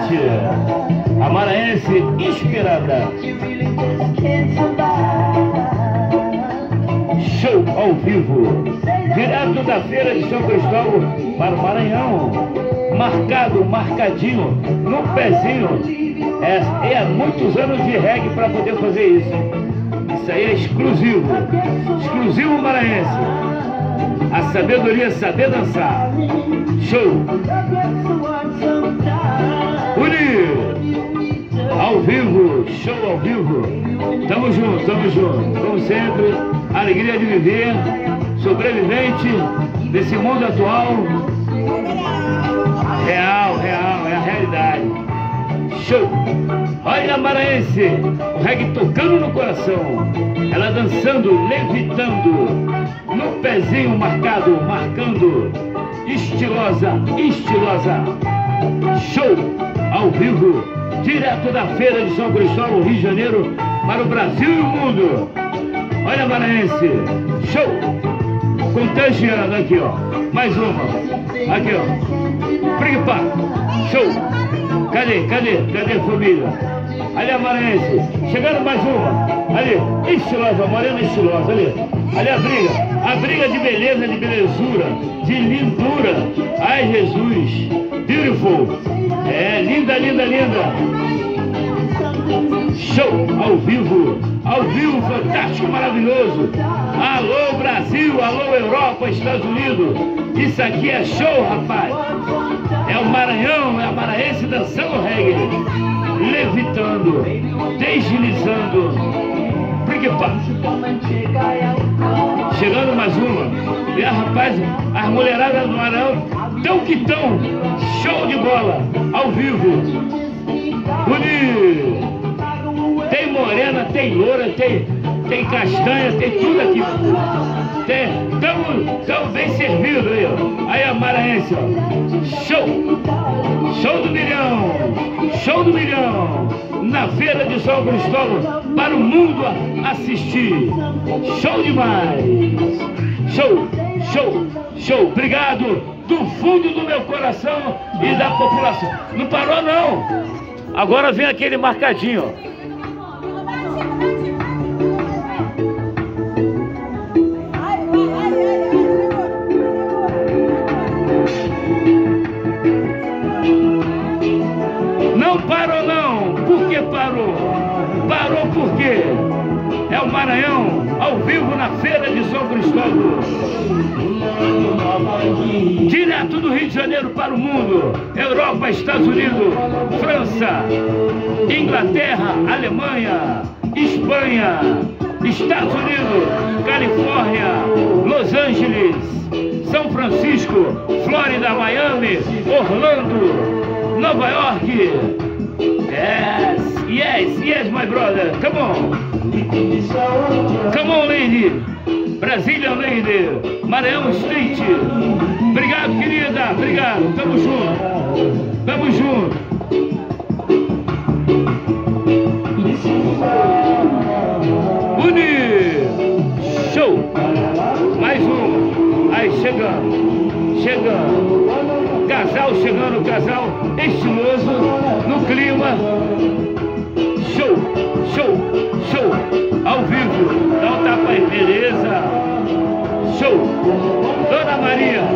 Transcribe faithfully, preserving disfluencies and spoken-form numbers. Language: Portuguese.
noite. A maranhense inspirada. Show ao vivo, direto da Feira de São Cristóvão para o Maranhão. Marcado, marcadinho, no pezinho. É, é há muitos anos de reggae para poder fazer isso. Isso aí é exclusivo. Exclusivo maranhense. A sabedoria é saber dançar. Show. Unir. Ao vivo, show ao vivo. Tamo junto, tamo junto. Como sempre, alegria de viver. Sobrevivente desse mundo atual. Real, real, é a realidade. Show. Olha a maranhense, o reggae tocando no coração. Ela dançando, levitando. No pezinho marcado, marcando. Estilosa, estilosa. Show ao vivo, direto da Feira de São Cristóvão, Rio de Janeiro, para o Brasil e o mundo. Olha a maranhense, show. Contagiando aqui, ó. Mais uma. Aqui, ó. Pripá, show. Cadê, cadê, cadê a família? Ali a maranhense, chegando mais uma. Ali, estilosa, morena estilosa, ali. Ali a briga. A briga de beleza, de belezura, de lindura. Ai, Jesus. Beautiful. É, linda, linda, linda. Show ao vivo. Ao vivo, fantástico, maravilhoso. Alô, Brasil. Alô, Europa, Estados Unidos. Isso aqui é show, rapaz. É o Maranhão, é a maranhense dançando reggae. Levitando, deslizando. Chegando mais uma. E a rapaz, as mulheradas do Maranhão tão que tão. Show de bola, ao vivo. Bonito. Tem morena, tem loura, tem, tem castanha, tem tudo aqui. Tem, tamo, tamo bem servido aí, ó. Aí a maranhense, ó. Show. Show do milhão. Show do milhão. Na Feira de São Cristóvão, para o mundo assistir. Show demais. Show, show, show. Obrigado do fundo do meu coração e da população. Não parou, não. Agora vem aquele marcadinho, ó. Não parou, não. Por que parou? Parou por quê? É o Maranhão, ao vivo na Feira de São Cristóvão. Direto do Rio de Janeiro para o mundo. Europa, Estados Unidos, França, Inglaterra, Alemanha, Espanha, Estados Unidos, Califórnia, Los Angeles, São Francisco, Flórida, Miami, Orlando, Nova York. Yes, yes, yes, my brother. Come on. Come on, lady. Brazilian lady. Maranhão Street. Obrigado, querida. Obrigado. Tamo junto. Tamo junto. Bonito. Show. Mais um. Aí, chegando. Chegando. Casal chegando, casal estiloso, no clima. Show, show, show. Ao vivo. Dá um tapa aí, beleza. Show. Dona Maria.